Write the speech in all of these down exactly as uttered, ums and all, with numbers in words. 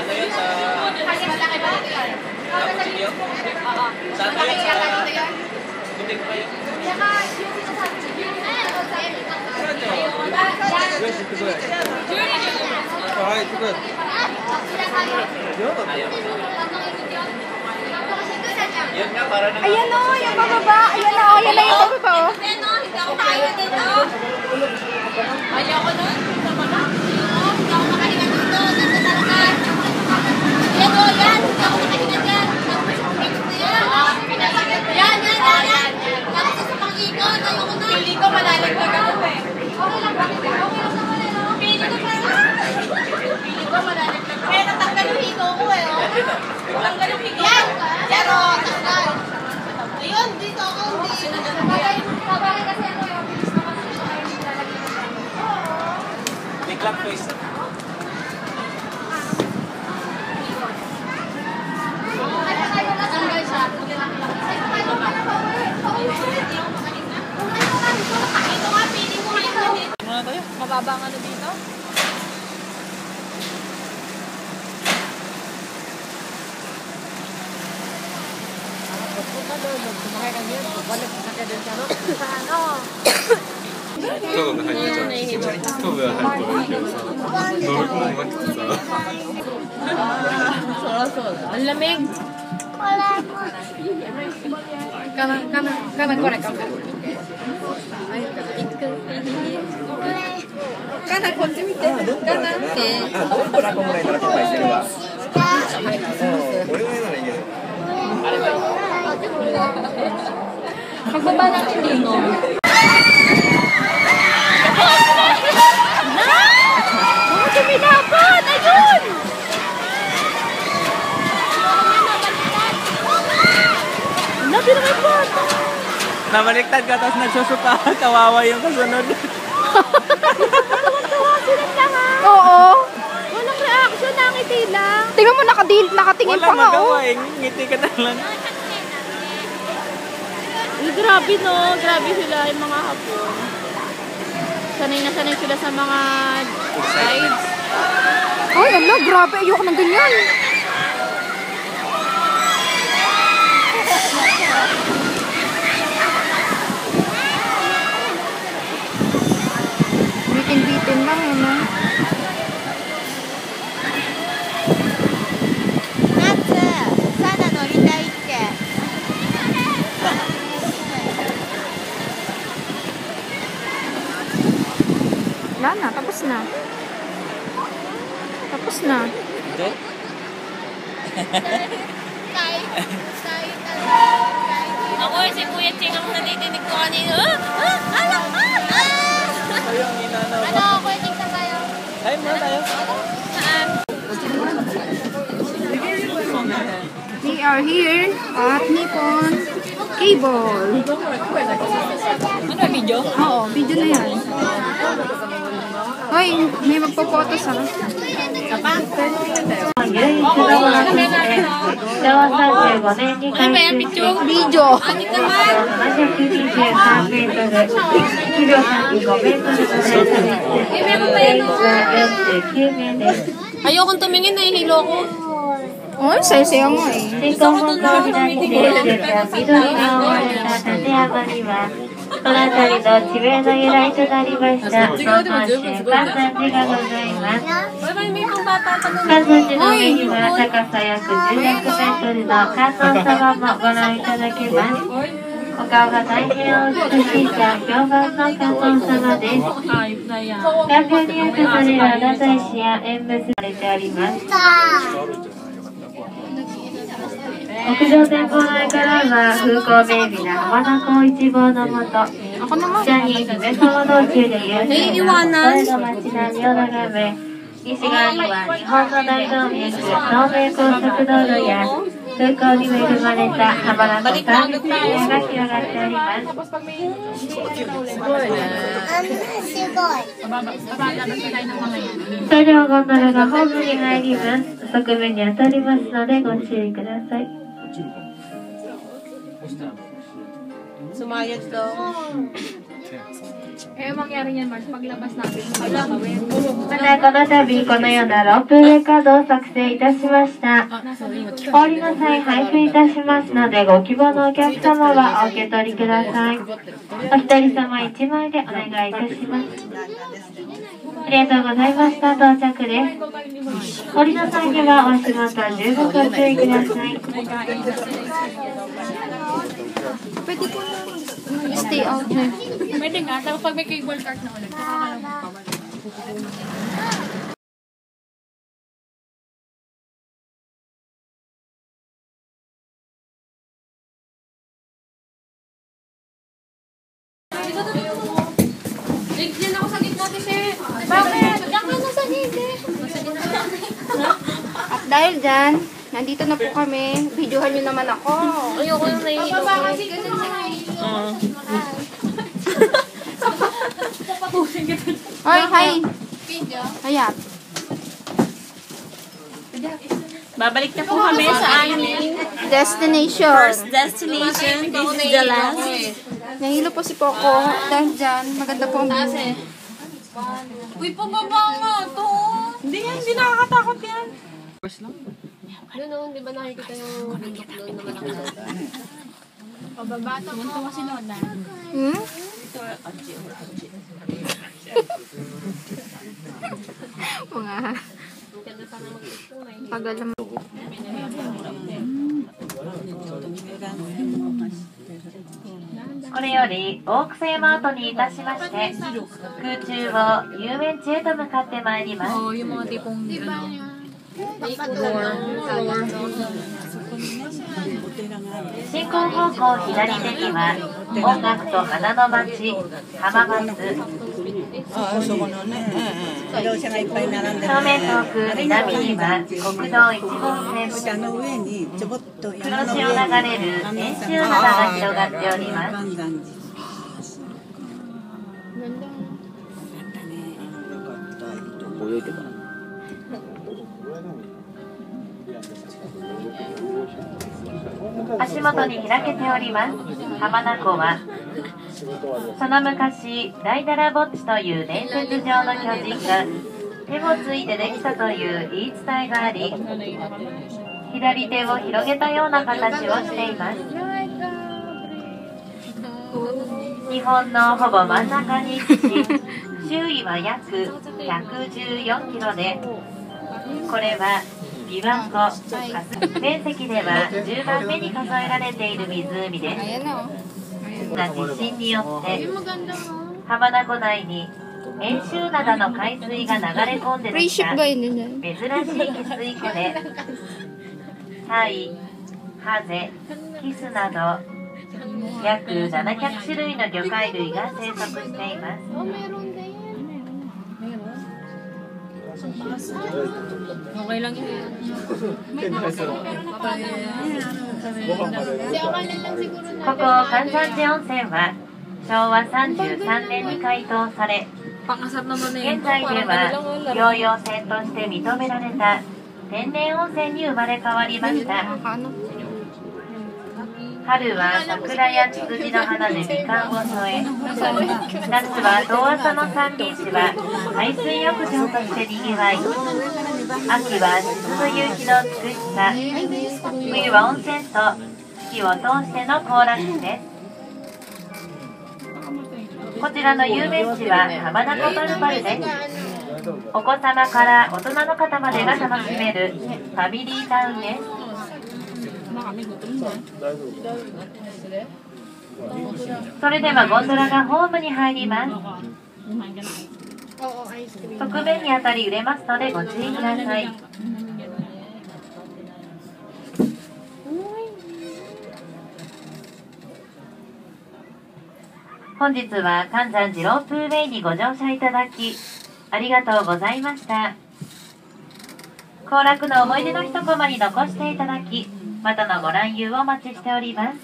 Ano yun sa... Kasi malaki ba ito yan? Tapos yun? Oo. Saan na yun? Sa... Butik pa yun? Saka yung sinasabi ko, yun yung sinasabi ko. Alright, good. Yun nga, para na... Ayan o, yung bababa. Ayan o, ayan na yung bababa o. Hindi ako tayo dito. Ayoko nun. Hindi ako makahinga dito. Dito talaga. Yan o, yan. Hindi ako makahinga dyan. Yan, yan, yan, yan. Tapos sa pang-ikot. Ayoko na. Pili ko, malalaglag ako eh. Okay lang ba? Okay lang naman eh, no? Pili ko parang. Pili ko, malalaglag ako. Eh, natanggal yung hiko ko eh, no? Natanggal yung hiko ko. Yan! Yan o, tanggal. Ayun, dito ako. Sabagay kasi ako yung bilis naman sa siya yung nilalagyan namin. May club twist. Natanggal siya. Dito nga, pili mo ngayon. Ano na tayo? Mababa ang ano dito? 스토브가 한 이잖아. 스토브가 한 거. 너무 고마워. Ang lamig. Kanan, kanan, kanan, kanan, kanan. Ay, kanan, konti mite. Kanan. これこんぐらいなら失敗してるわ。これぐらいならいける。 Pagbaba natin dito. Mga dumi dapat! Ayun! Nabi naman po! Nabaliktad ka, tapos nagsusuka. Kawawa yung kasunod. Tuwa silang lahat! Oo! Walang reaction, nakangiti lang. Tingnan mo, nakadil, nakatingin Wala pa nga, magawa oh. eh. Ngiti ka na lang. Ay, grabe no, grabe sila yung mga hapon. Sanay na sanay sila sa mga rides. Ay, ala, grabe, ayoko ng ganyan. Bitin-bitin lang, ano? Natsu, sana noritai ite. Wala na, tapos na. Tapos na. Hindi? Tay, tay talaga. Ako si Kuya Ching ang natidinig ko kanina. Ah! Ah! Alam! Ah! Ah! Tayo ang ninanaw. Ano, Kuya Ching, saan tayo? Ay, muna tayo. Saan? We are here at Nippon Cable. Ano video? Oo, video na yan. Hoy, may magpo-photo sa Apa? 唯一のものとして昭和さんじゅうごねんに開通し、 video. ななひゃくにじゅうさんメートル、キロさんじゅうごメートルとされていて、定員はよんじゅうきゅうめいです。 Ayokong tumingin, nahihilo ko. Oh, saya-saya mo eh. 進行方向左手ですが、緑が覆われた縦幅には、この辺りの地名の由来となりました日本州関山寺がございます。関山寺の上には高さ約じゅうろくメートルの観音様もご覧いただけます。お顔が大変お美しいと評判の観音様です。観光によくそれら名取市や縁結されております。屋上展望台からは風光明媚な浜名湖一望のもと、ジャニーズ姫様道中で有名な声の街並みを眺め、西側には日本の大動脈、東名高速道路や風光に恵まれた浜名湖サービスエリアが広がっております。車両ゴンドラがホームに入ります。側面に当たりますのでご注意ください。 Sumayad daw. Eh, mangyari niyan, Mars, paglabas natin. Wala, gawin. またこの度このようなロープウェイカードを作成いたしました。お降りの際配布いたしますので、ご希望のお客様はお受け取りください。お一人様一枚でお願いいたします。ありがとうございました。到着です。お降りの際にはお足元十分ご注意ください。 Pwede ko na stay out na. Pwede nga, tapos pag may cable cart na ulit, saka ka lang magpapal. Diyan ako sa gitna kasi. Bakit? Diyan ka na sa gilid. At dahil dyan, nandito na po kami. Videohan nyo naman ako. Ayoko yung naiinom. Baba kasi ganun siya. Oy, hi! Hayat. Babalik na po kami sa aming Destination. first destination. This is the last. Nahilo po si Poco. Dahil dyan, maganda po ang view. Uy, pababa nga to. Hindi yan, hindi nakakatakot yan. Doon noon, di ba nakikita yung bundok doon naman ako. Pababa to mo. Kasi noon na. Hmm? Mga tagal naman. これより大草山跡にいたしまして、空中を遊園地へと向かってまいります。 Oh, yung mga tipong 進行方向左手には音楽と花の街浜松、正面遠く南には国道いち号線、黒潮を流れる遠州灘が広がっております。 足元に開けております浜名湖は、その昔大だらぼっちという伝説上の巨人が手をついてできたという言い伝えがあり、左手を広げたような形をしています。日本のほぼ真ん中に位置し、周囲は約ひゃくじゅうよんキロで、これは琵琶湖、面積ではじゅうばんめに数えられている湖です。な地震によって浜名湖内に遠州灘の海水が流れ込んでできた珍しい汽水湖で、タイ、ハゼ、キスなど約ななひゃく種類の魚介類が生息しています。 Okay lang yun. ここ関山寺温泉は昭和さんじゅうさんねんに開湯され、現在では療養泉として認められた天然温泉に生まれ変わりました。春は桜やツツジの花でみかんを添え、夏は遠浅の三輪市は海水浴場としてにぎわい、秋は沈む夕日の美しさ、冬は温泉と四季を通しての行楽地です。こちらの遊園地は浜名湖パルパルです。お子様から大人の方までが楽しめるファミリータウンです。 それではゴンドラがホームに入ります。側面に当たり揺れますのでご注意ください。本日は関山寺ロープウェイにご乗車いただきありがとうございました。行楽の思い出の一コマに残していただき、またのご乱遊をお待ちしております。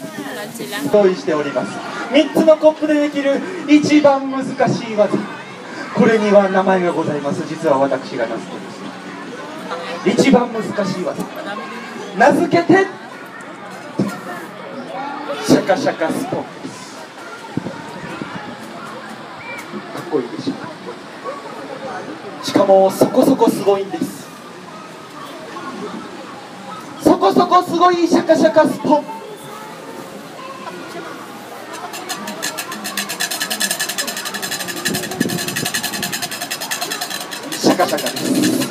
用意しております。みっつのコップでできる一番難しい技。 これには名前がございます。実は私が名付けました。一番難しい技、名付けてシャカシャカスポン。かっこいいでしょ。しかもそこそこすごいんです。そこそこすごいシャカシャカスポン。シャカシャカです。